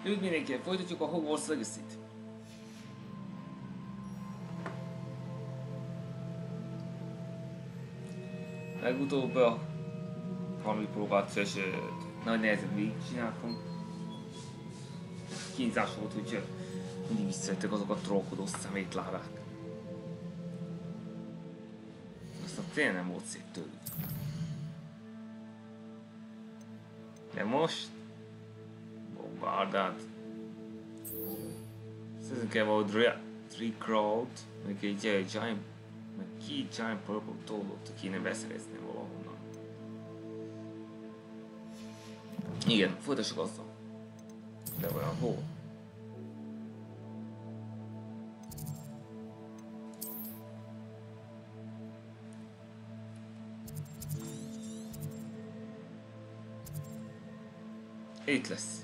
Üdv mindenkinek, folytatjuk a Hogwarts Legacy-t. Legutóbb a valami próbát és nagy nehezen végigcsináltam. Kínzás volt, hogy mindig visszajöttek azok a trollkodó szemétládák. Aztán tényleg nem volt szép tőlük. De most... bombardát. Szezünk el valahogy Recrawd, meg egy giant... meg két giant purple tollot kéne beszerezni valahonnan. Igen, folytassuk azzal. De olyan hol? Itt lesz.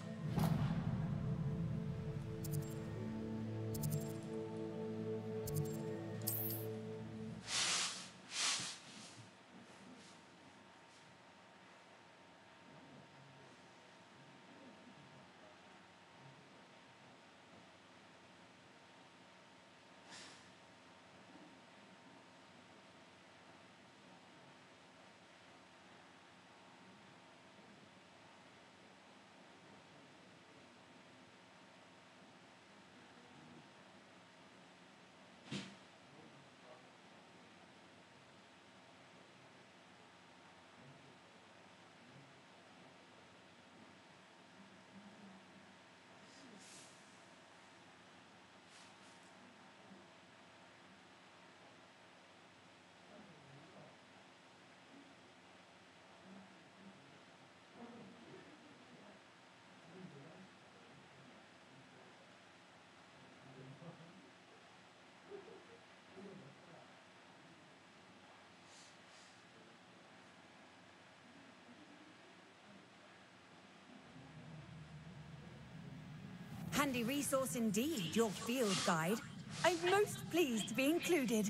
Handy resource indeed, your field guide. I'm most pleased to be included.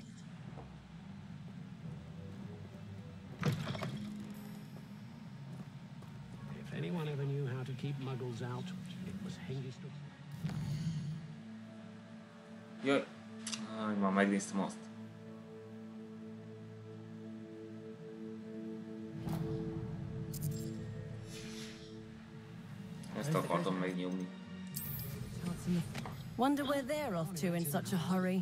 If anyone ever knew how to keep muggles out, it was Hengist. Jaj, már megnéztem azt. Ezt akartam megnyomni. Wonder where they're off to in such a hurry.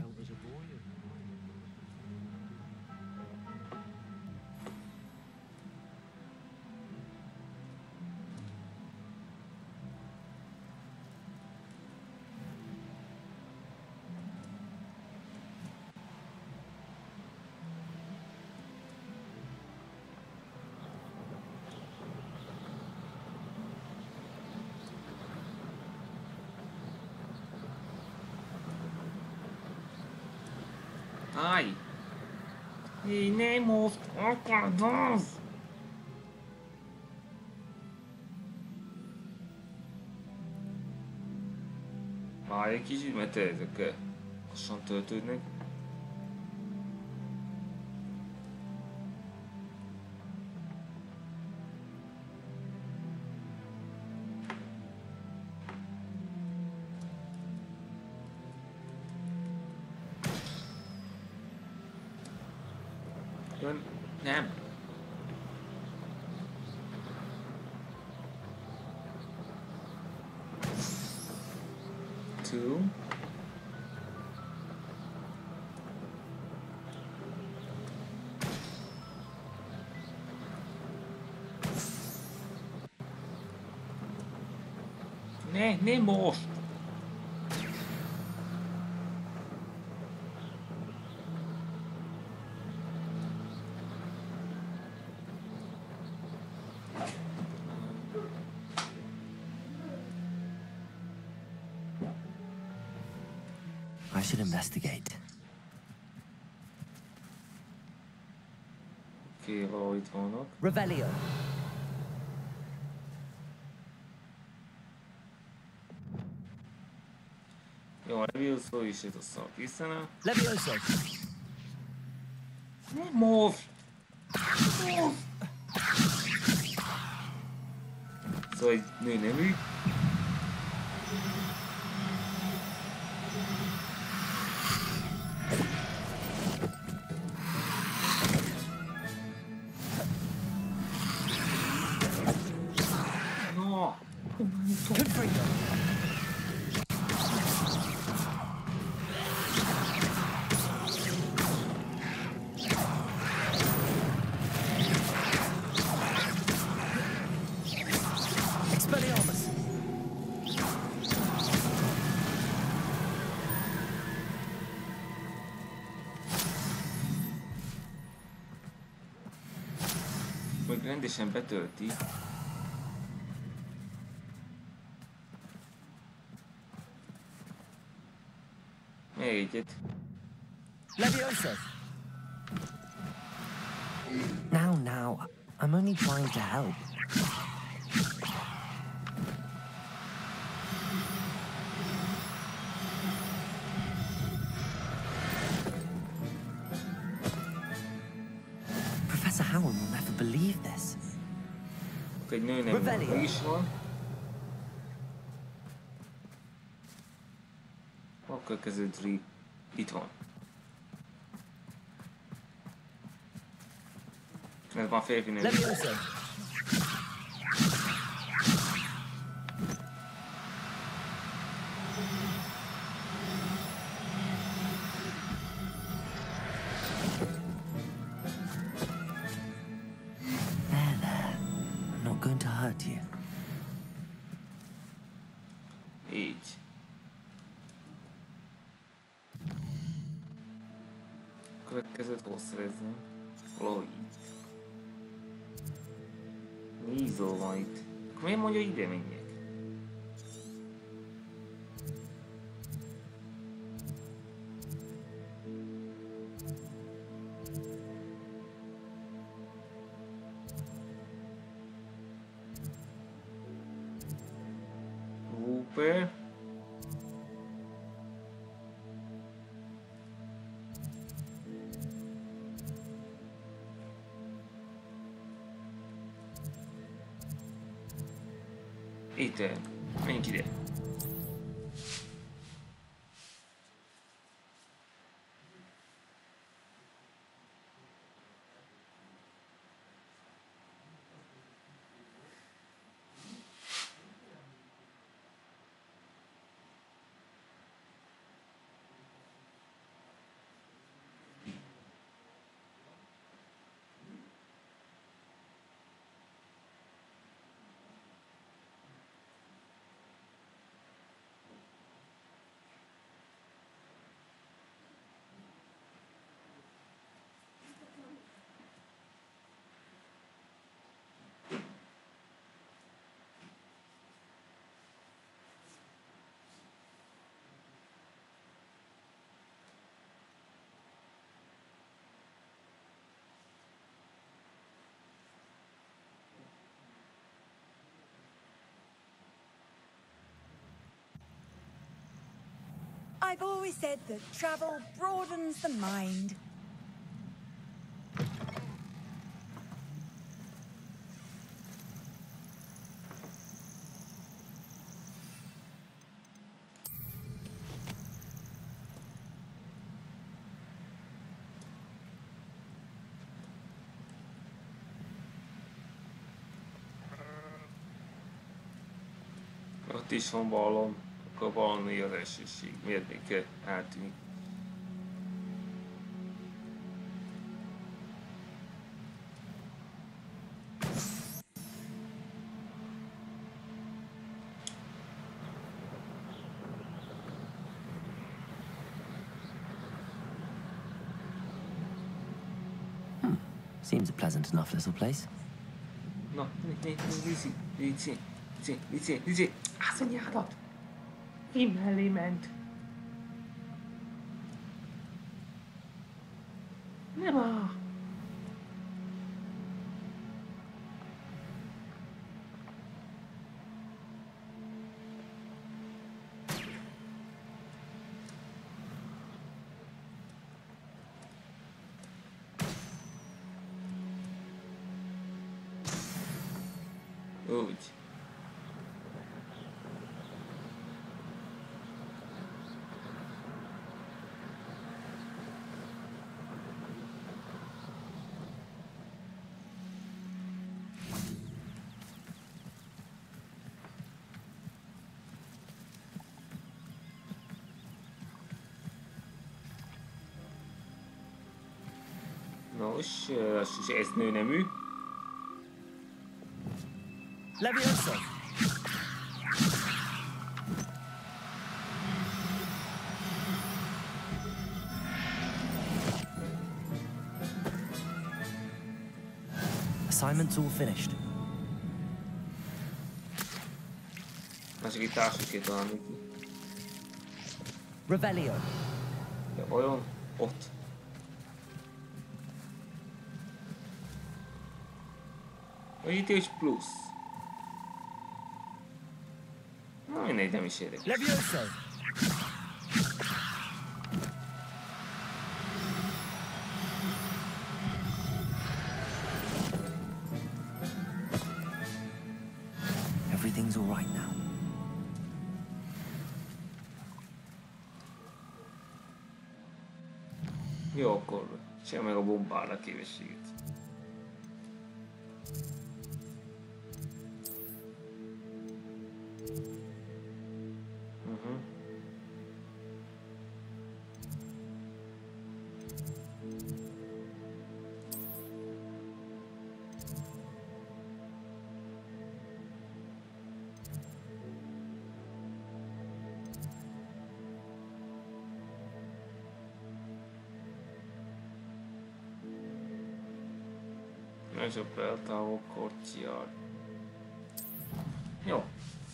Ai! Ei, nem most akarsz! Várj egy kicsit, mert ezek lassan töltődnek. Nem. Two. Ne most. I should investigate. Oké, valahogy itt vannak. Revelio. Jó, a Levioso is itt a szak hiszen. Levioso. Most! Szóval egy nőnemű. Confringo. Expelliarmus. Még rendesen betölti. Még egyet. Leviosa. Now, I'm only trying to help. Professor Howard will never believe this. Egy nő nem Revelio. is van. Akkor kezdődik itt van. Ez már férfi nő. Leviosa. There. I'm not going to hurt you. Így. Következőt hol szerezzem? Valahogy itt. Vízó van itt. Akkor miért mondja ide menjek? Hooper. Itt, menjünk ide. I've always said that travel broadens the mind. Ott is van ballon. Akkor valami az elsőség. Miért még kell eltűnik? Seems a pleasant enough little place. Na, Lici, állsz a nyádat! Én mellé ment. Nem áll! Úgy. Nos, ez nőnemű. Levioso! Assignment's all finished. Csak itt társakét talán ki. Revelio. Ja, vajon? Ott. Ütés plusz. Na mindegy, nem is érdekes. Levioso! Everything's all right now. Jó, akkor csinálj meg a bombára képességet. Nagyobb eltávol courtyard. Jó.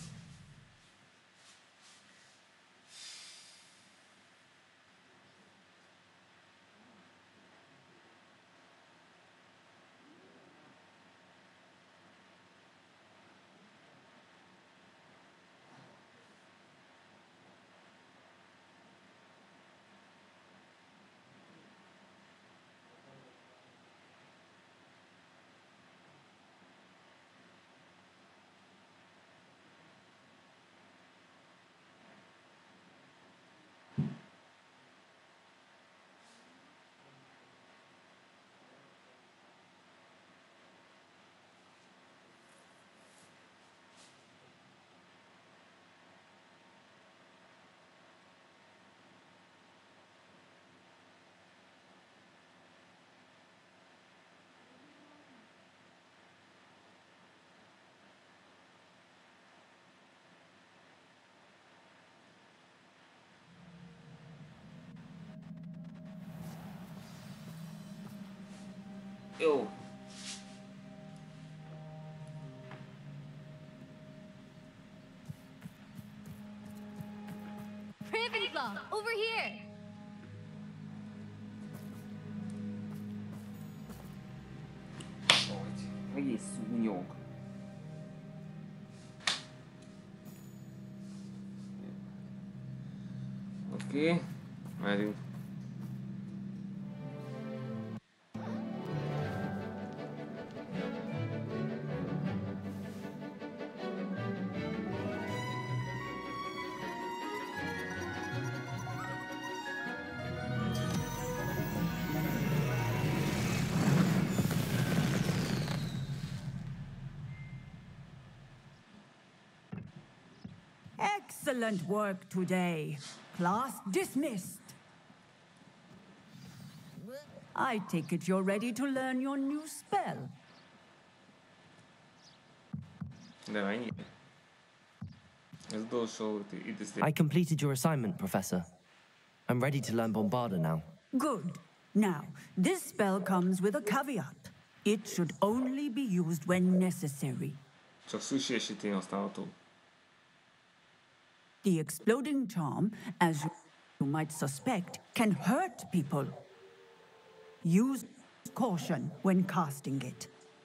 Jó. Ravenclaw, over here! Egész szúnyog. Oké, merjünk. Excellent work today. Class dismissed. I take it you're ready to learn your new spell. De mennyi? Ez utolsó idézték. I completed your assignment, Professor. I'm ready to learn Bombarda now. Good. Now, this spell comes with a caveat. It should only be used when necessary. Csak sushi esetén használható. The exploding charm, as you might suspect, can hurt people. Use caution when casting it.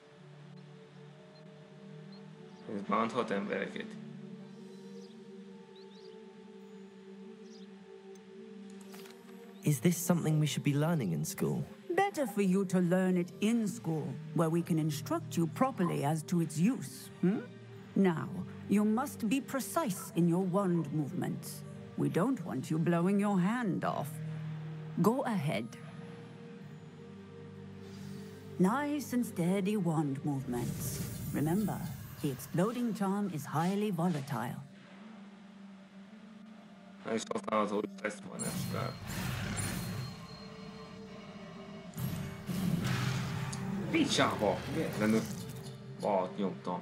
Ez bánthat embereket. Is this something we should be learning in school? Better for you to learn it in school, where we can instruct you properly as to its use. Now, you must be precise in your wand movements. We don't want you blowing your hand off. Go ahead. Nice and steady wand movements. Remember, the exploding charm is highly volatile. És használható, hogy lesz majd nem sokára. Picsába! Véletlenül balt nyomtam.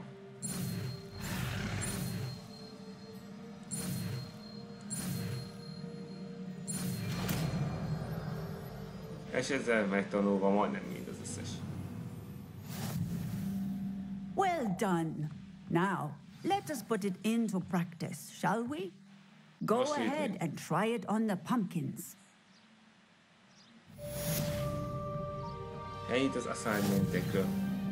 És ezzel megtanulva majdnem mind az összes. Well done. Now, let us put it into practice, shall we? Go Most ahead evening. and try it on the pumpkins. Ennyit az assignmentekről.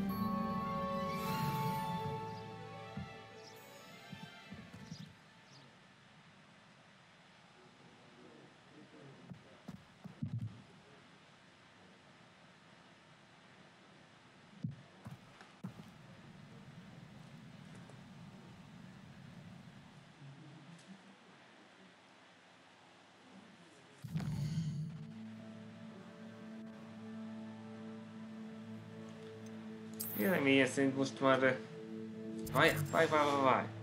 Véleményem szerint most már... Várj.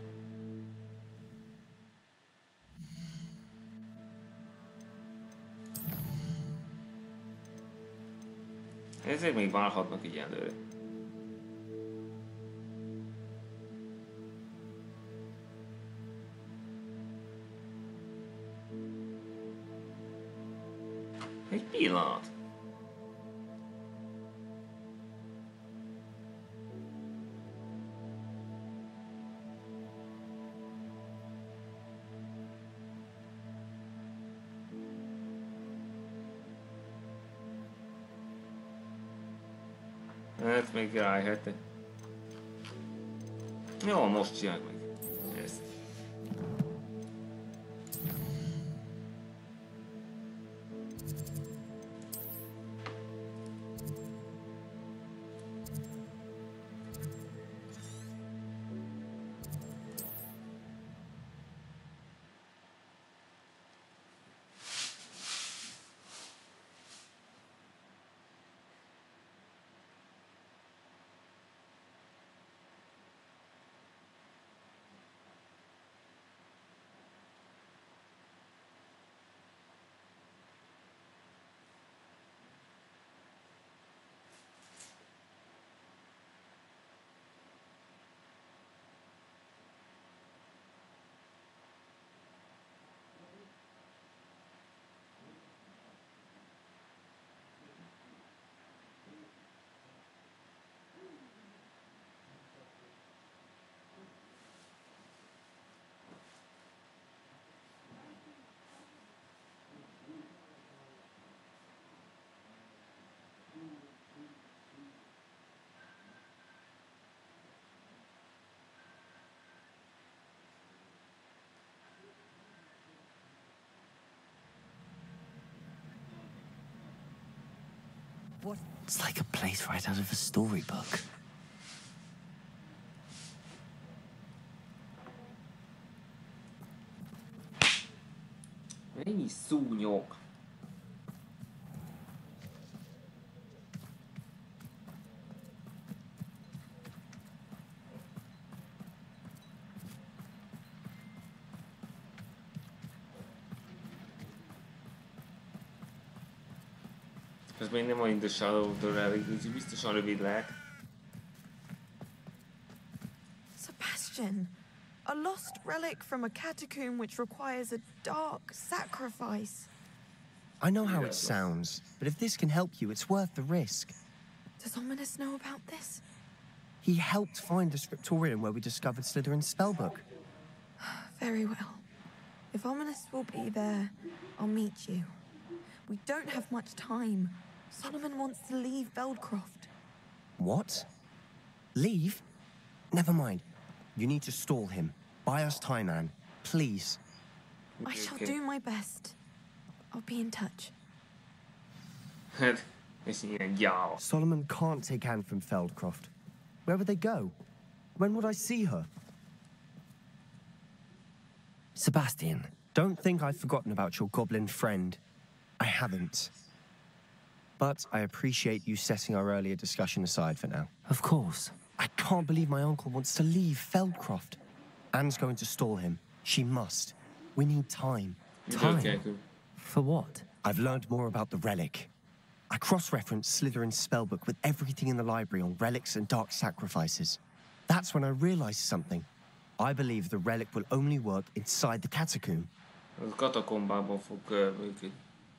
Ezek még várhatnak így előre. Egy pillanat. Hát még rájöhettek. Jó, most csinálj meg ezt. It's like a place right out of a storybook. Ennyi szúnyog. Ez még nem a In the Shadow of the Relic, úgyhogy biztosan rövid lehet. Sebastian, a lost relic from a catacomb which requires a dark sacrifice. I know how it sounds, but if this can help you, it's worth the risk. Does Ominous know about this? He helped find the scriptorium where we discovered Slytherin's spellbook. Very well. If Ominous will be there, I'll meet you. We don't have much time. Solomon wants to leave Veldcroft. What? Leave? Never mind. You need to stall him. Buy us time, Anne. Please. I shall do my best. I'll be in touch. Hát, ez ilyen gyáva. Solomon can't take Anne from Feldcroft. Where would they go? When would I see her? Sebastian, don't think I've forgotten about your goblin friend. I haven't. But I appreciate you setting our earlier discussion aside for now. Of course. I can't believe my uncle wants to leave Feldcroft. Anne's going to stall him. She must. We need time. Time? For what? I've learned more about the relic. I cross-referenced Slytherin's spellbook with everything in the library on relics and dark sacrifices. That's when I realized something. I believe the relic will only work inside the catacomb. A katakombában fog működni.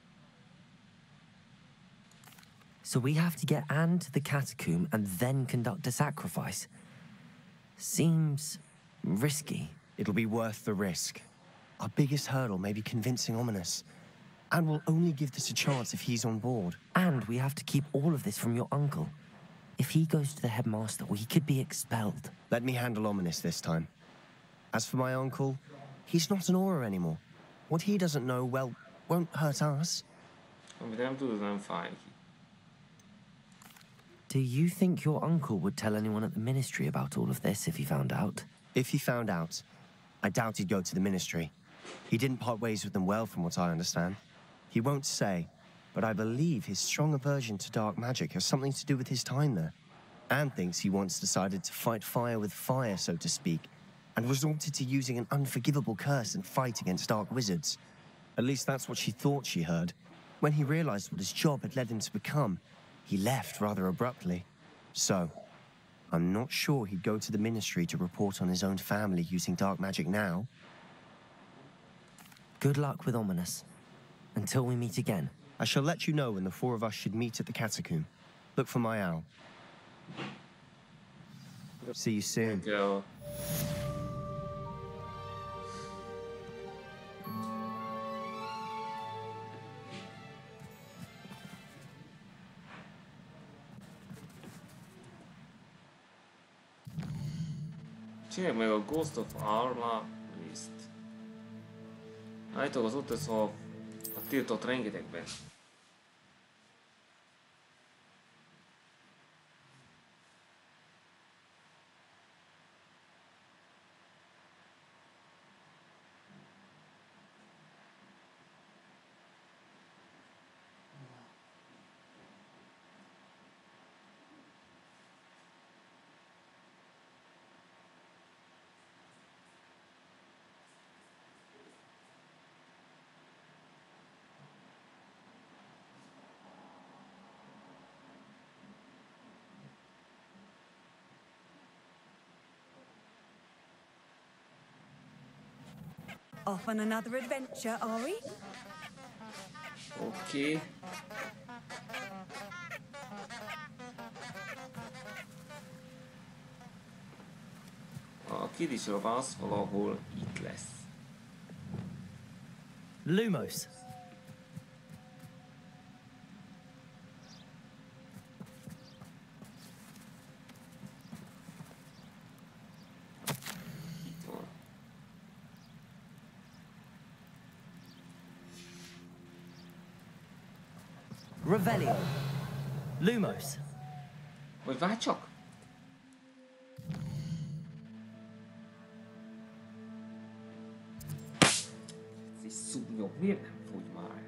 So we have to get Anne to the catacomb and then conduct a sacrifice. Seems risky. It'll be worth the risk. Our biggest hurdle may be convincing Ominis. And we'll only give this a chance if he's on board. And we have to keep all of this from your uncle. If he goes to the headmaster, we could be expelled. Let me handle Ominis this time. As for my uncle, he's not an Auror anymore. What he doesn't know, well, won't hurt us. Amit nem tudod, nem fáj neki. Do you think your uncle would tell anyone at the Ministry about all of this if he found out? If he found out, I doubt he'd go to the Ministry. He didn't part ways with them well, from what I understand. He won't say, but I believe his strong aversion to dark magic has something to do with his time there. Anne thinks he once decided to fight fire with fire, so to speak, and resorted to using an unforgivable curse and fight against dark wizards. At least that's what she thought she heard. When he realized what his job had led him to become, he left rather abruptly. So, I'm not sure he'd go to the Ministry to report on his own family using dark magic now. Good luck with Ominis. Until we meet again. I shall let you know when the four of us should meet at the catacomb. Look for my owl. See you soon. Go. Csinálj meg a Ghost of Arla list. Állítólag az ott ez a tiltott rengetegben. Off on another adventure, are we? Oké. A Kidisov az valahol itt lesz. Lumos. Itt van. Revelio. Lumos. Vagy várj csak! Ez egy szúnyog, miért nem fogy már?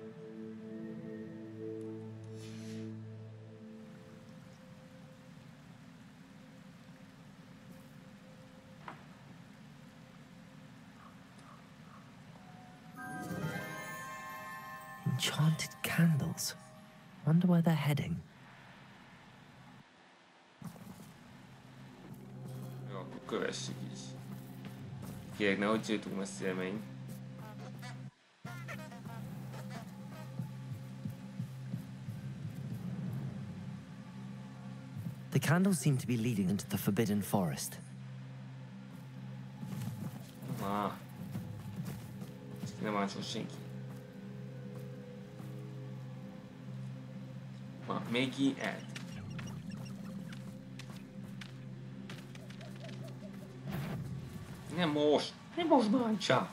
Enchanted candles. Wonder where they're heading. Jó, akkor kövessük is. Kérlek, nehogy jöjjünk messzire menj. The candles seem to be leading into the Forbidden Forest. Ezt nem átsol senki. Maggie Ed. Nem most! Nem most bántsa!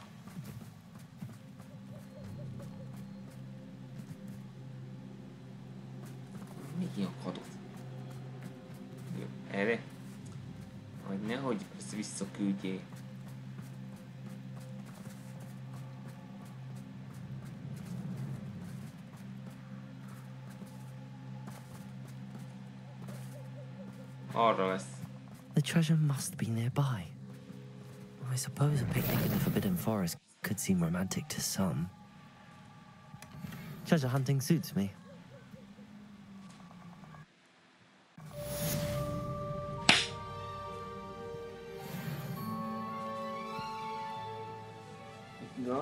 Még akadod. Jó, erre? Hogy nehogy ezt visszaküldjél. Arra lesz. The treasure must be nearby. I suppose a picnic in the Forbidden Forest could seem romantic to some. Treasure hunting suits me. Ja.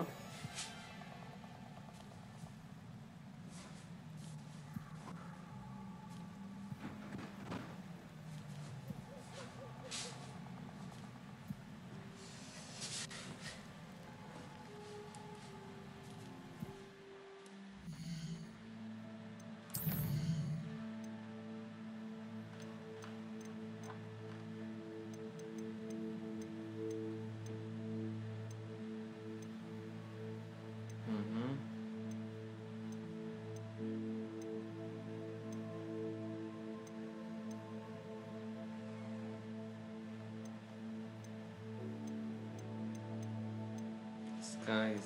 Skies.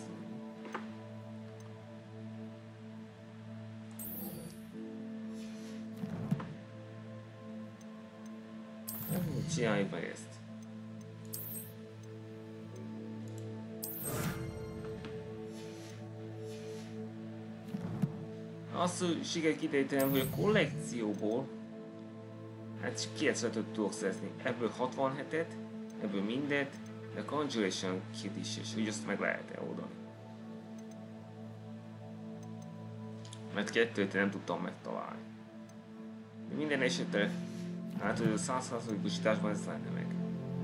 Csináljuk meg ezt. Azt sikerült kidejtenem, hogy a kollekcióból hát 95-öt tudok szerezni. Ebből 67-et, ebből mindet, de a Conjuration Kit is, és úgy azt meg lehet-e oldani. Mert kettőt nem tudtam megtalálni. De minden esetre, hát a 100% busításban ez lenne meg.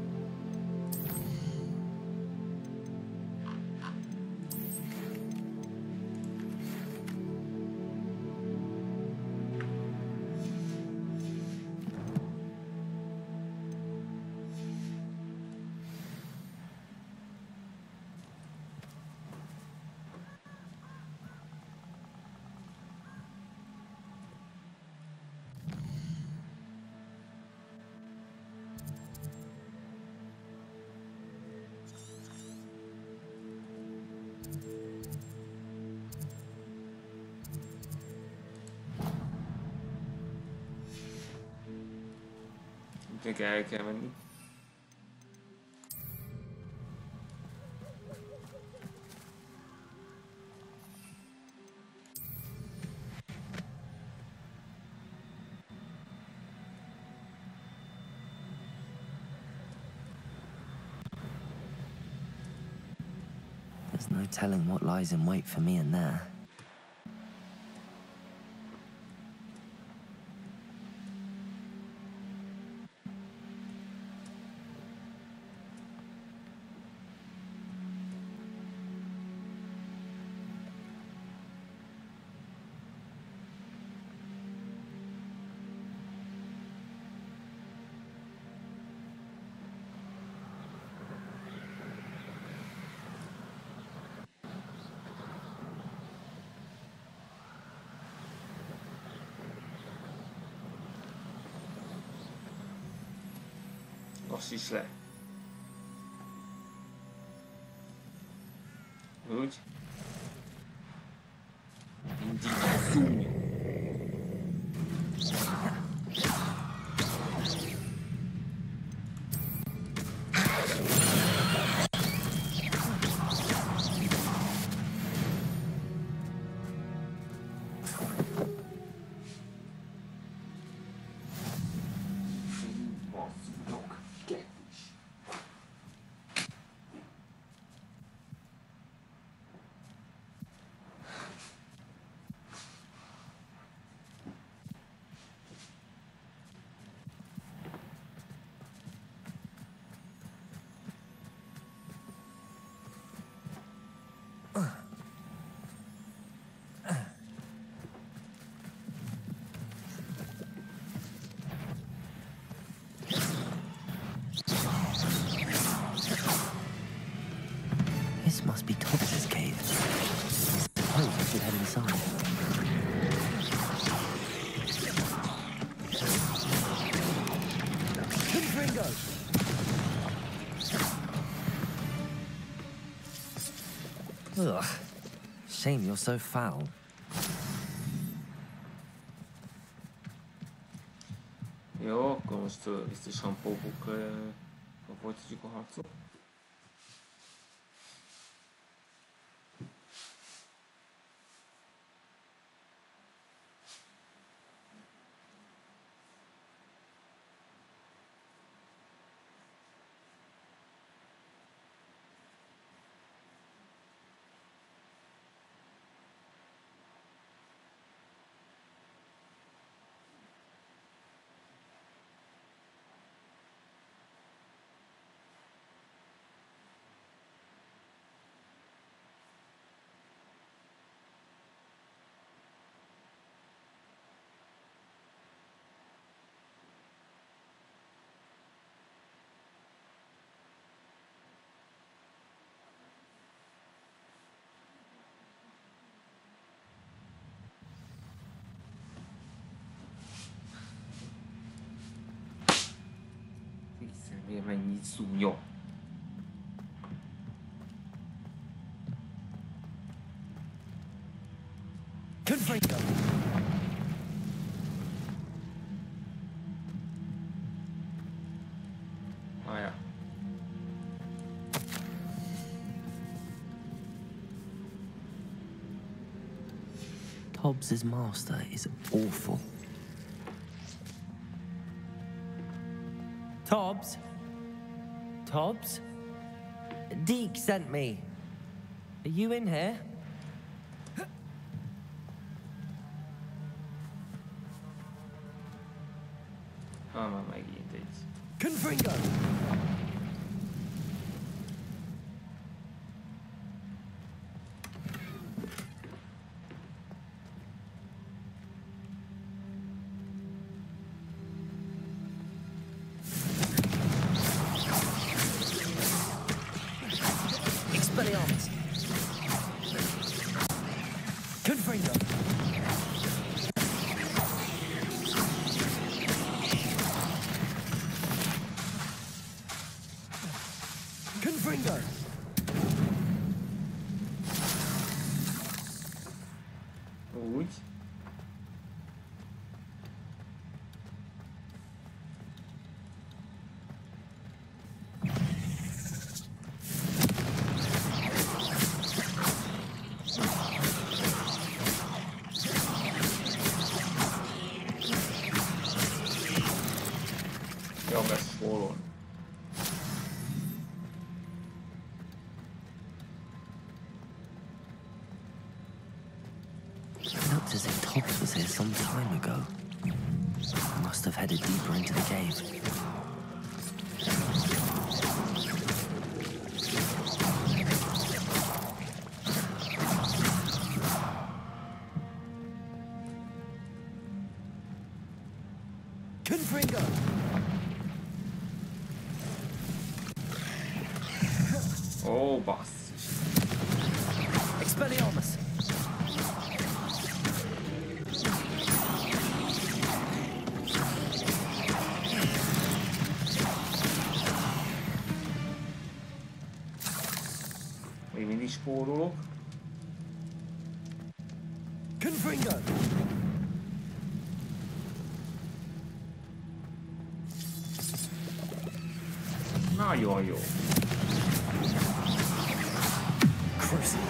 El kell menni. There's no telling what lies in wait for me in there. Azt is le. Úgy. Mindig zoom. This must be Todd's cave. I suppose we should head inside. Ringo! Ugh. Shame you're so foul. Jó, akkor most biztosan folytatjuk a harcot. Miért mennyi szúnyog? Confringo! Várjál. Hobbs's master is awful. Tobbs? Tobbs? Deke sent me. Are you in here? Már megint egy. Confringo! Expelliarmus! Confringo! Confringo! Úgy. Jó, lesz spórolni. It looked as if Tobbs was here some time ago. Must have headed deeper into the cave. Confringo! Ó, basszus. Expelliarmus! Még mindig spórolok. Confringo! Nagyon jó. Crucible!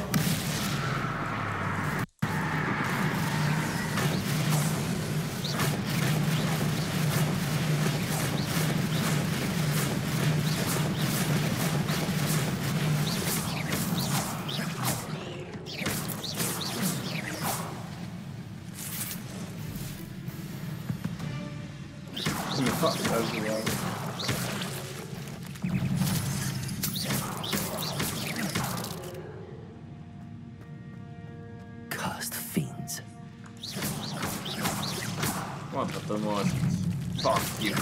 Ja, ez jó. Cursed fiends. Mondhatom, hogy fuck you.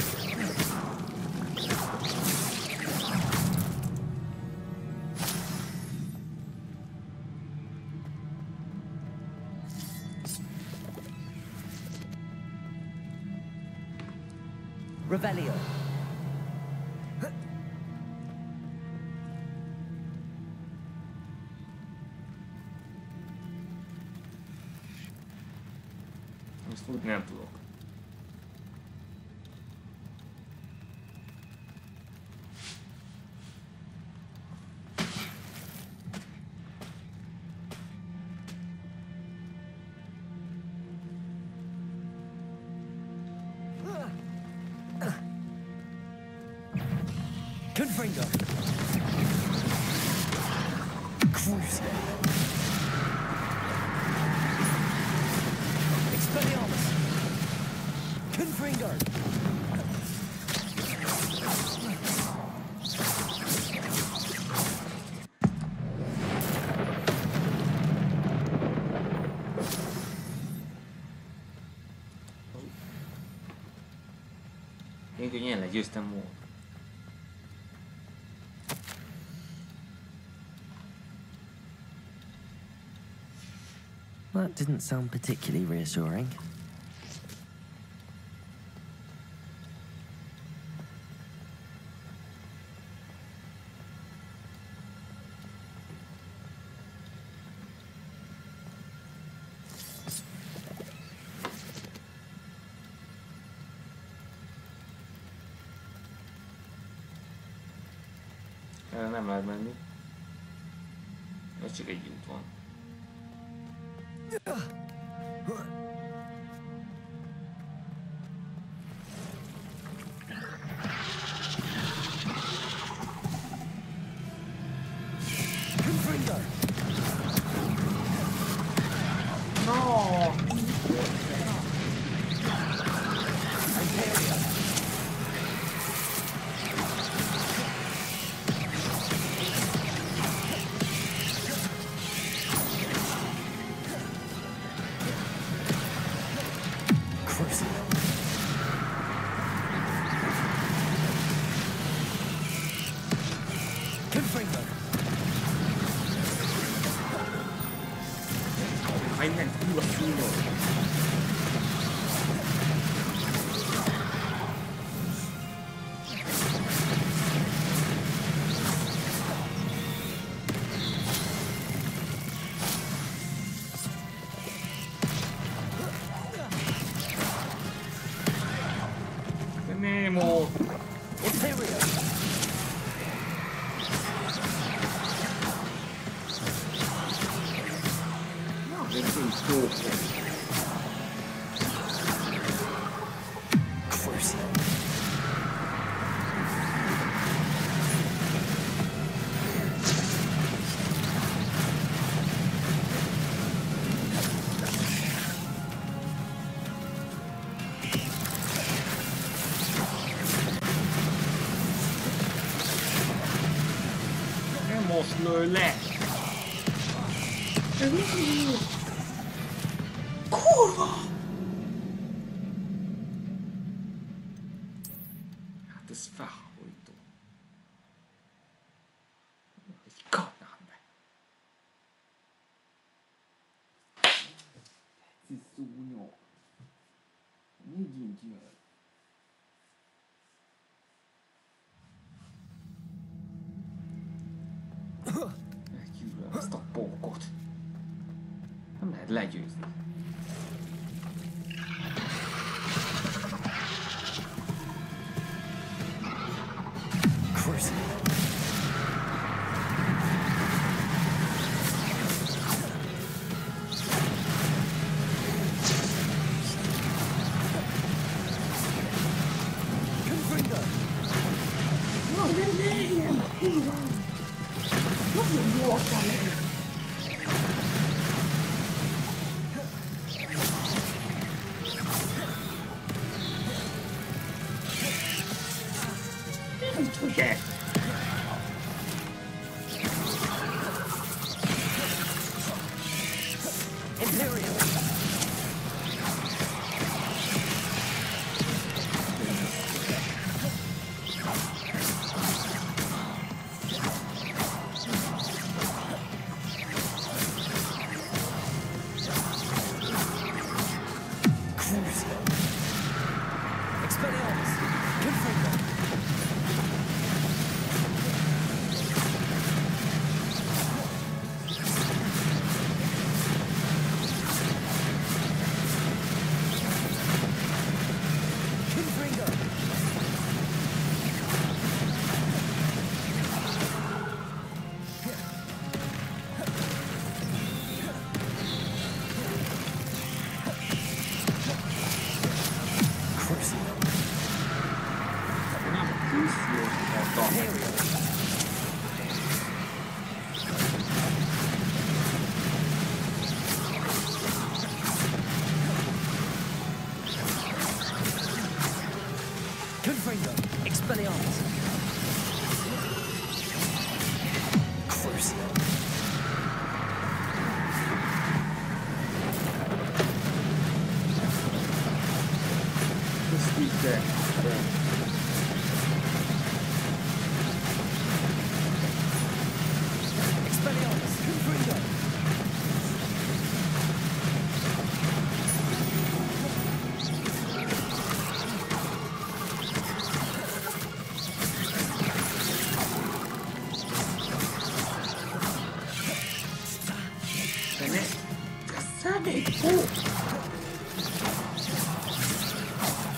Revelio! Most úgy nem tudok. Confringo! Crucible! Expelliarmus! Confringo! Én könnyen legyőztem volna. That didn't sound particularly reassuring. Erre nem lehet menni. Ez csak egy út van. Nemo! Imperial! No, this is cool. Lőj le! Kurva! Hát ez felháborító. Egy kapnám be. Ez szúnyog. Megint jön. Meggyűlöm ezt a pókot. Nem lehet legyőzni.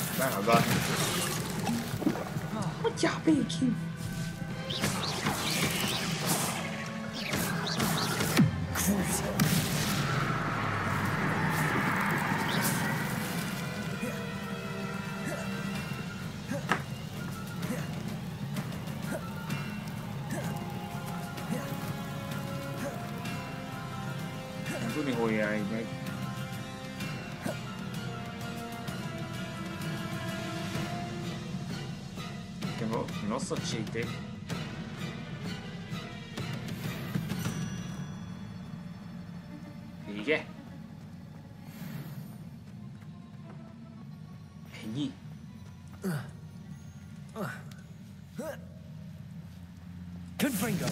Hagyjál békén! tudni, hol járj meg. Non so cheating. Vége? Ennyi? Confringo!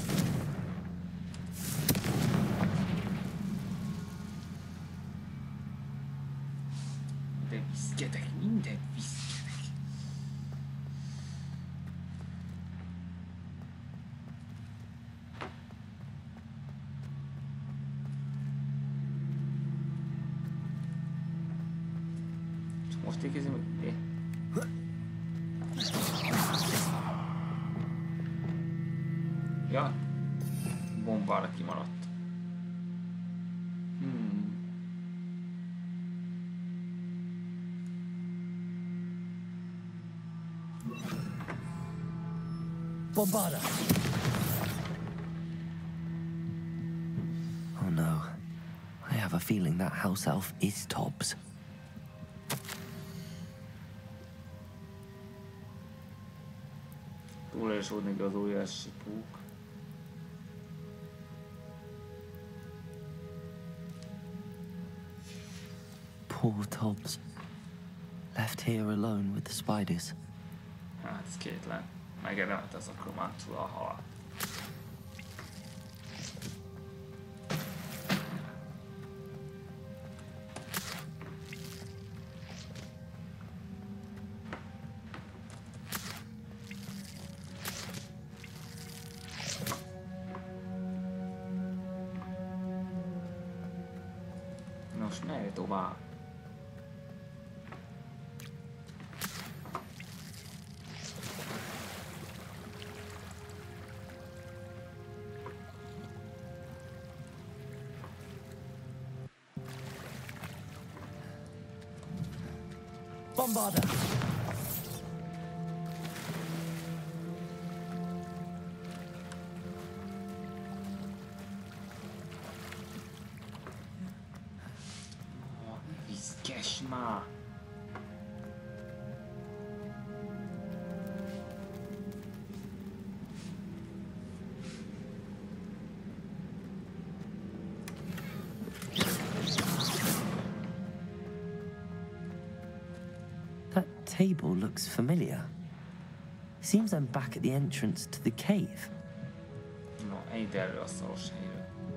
De viszketek, mindent viszketek. Csak most érkezem, hogy... Ja, bombára kimaradt. Bombarda! Oh no. I have a feeling that house elf is Tobbs. Túlélsódni az óriási pók. Poor Tobbs. Left here alone with the spiders. Hát ez kétlen. Megérdemelt az a kromántula a halat. Nos, merj tovább. Bombarda! Viszkes már! That table looks familiar. Seems I'm back at the entrance to the cave. No, ennyit erről a szaros helyről.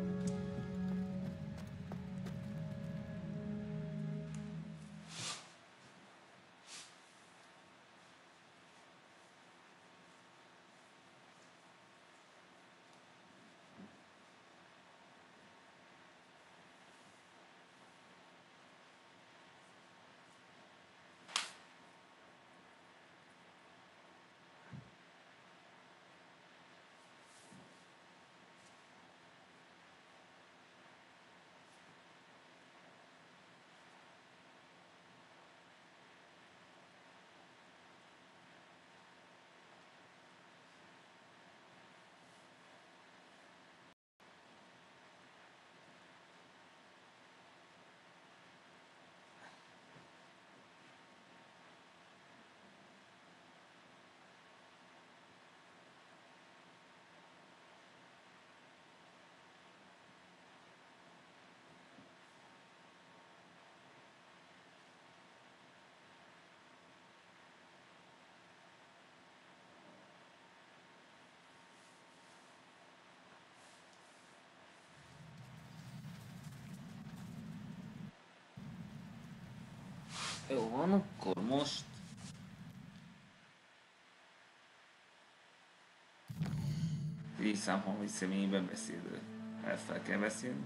Jó van, akkor most... Létszámban, hogy személyben beszélő. El fel kell beszélni.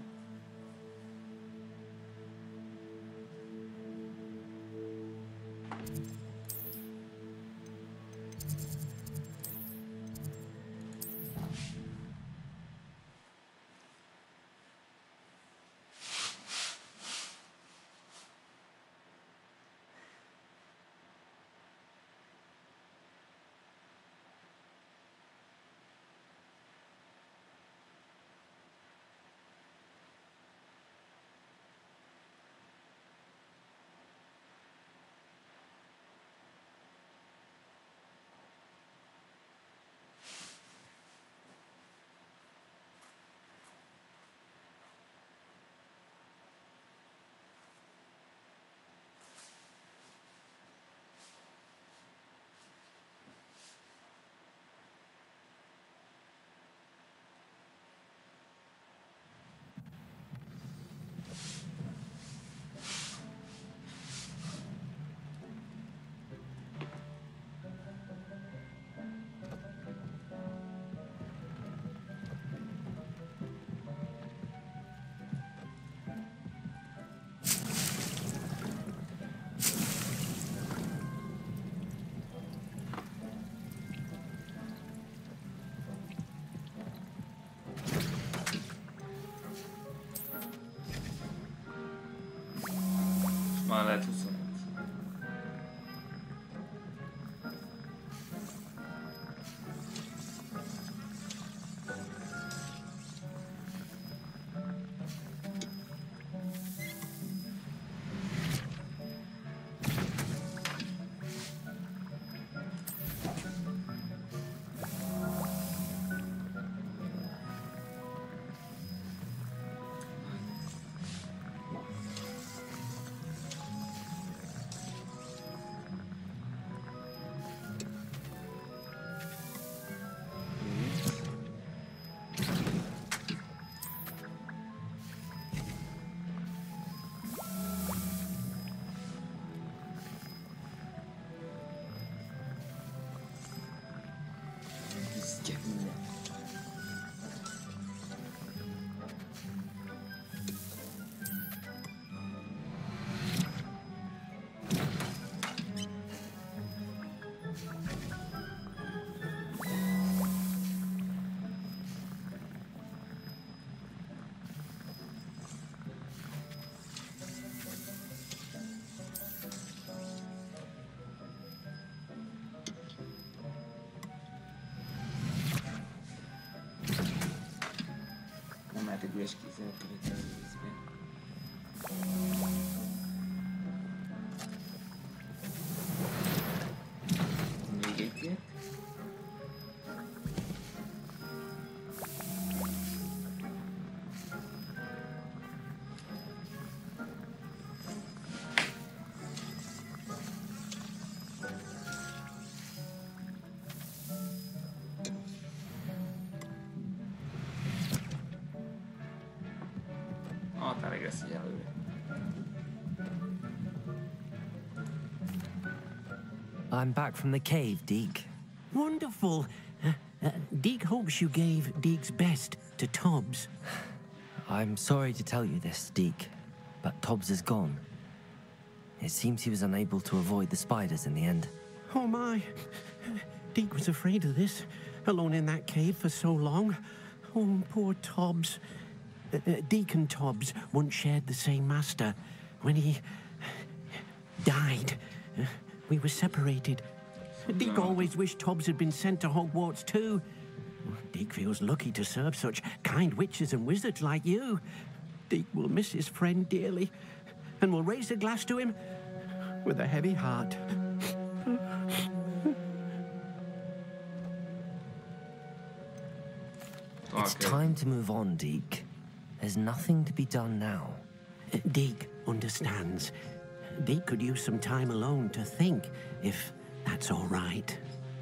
mehet egy üres kézzel a vízbe. Még egyet. I'm back from the cave, Deke. Wonderful. Deke hopes you gave Deke's best to Tobbs. I'm sorry to tell you this, Deke, but Tobbs is gone. It seems he was unable to avoid the spiders in the end. Oh my. Deke was afraid of this, alone in that cave for so long. Oh, poor Tobbs. Deke and Tobbs once shared the same master. When he died, we were separated. Deke always wished Tobbs had been sent to Hogwarts too. Deke feels lucky to serve such kind witches and wizards like you. Deke will miss his friend dearly, and will raise a glass to him with a heavy heart. It's time to move on, Deke. There's nothing to be done now. Deke understands. Deke could use some time alone to think, if that's all right.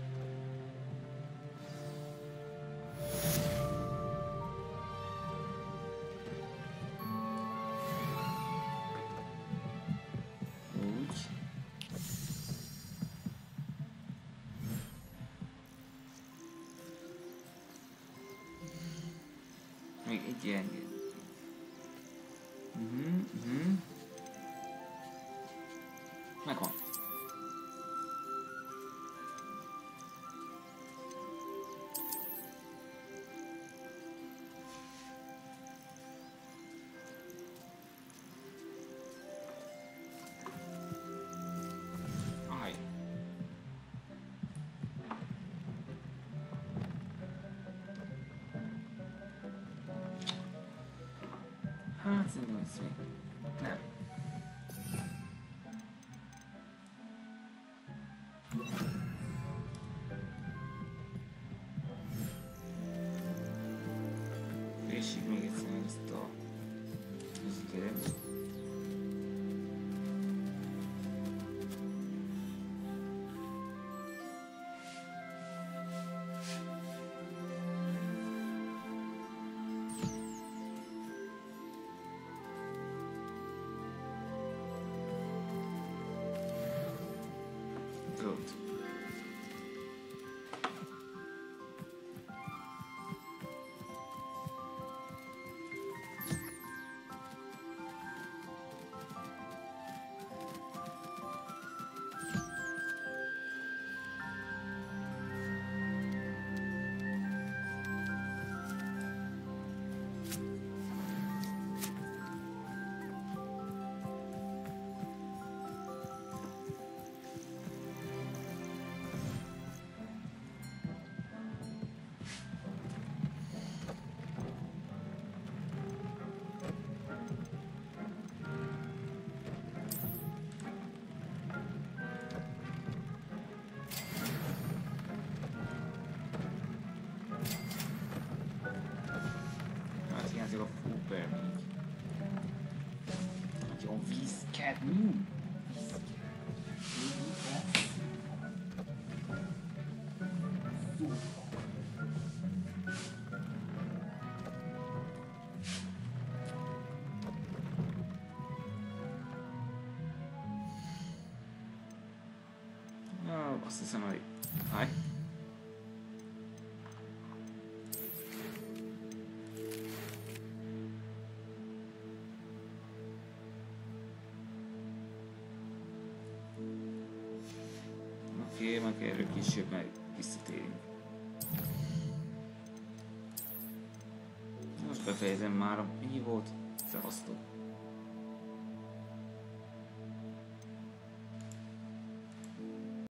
Még egy ilyen. Megvan. Aj. Hát, szerintem ez még nem. Frissítsd még egyszer ezt a üzletet. Good. A Fúper még. Nagyon vízkedni. Azt hiszem, hogy... Háj. Oké, meg erről később meg visszatérünk. Most befejezem már, ennyi volt, szevasztok!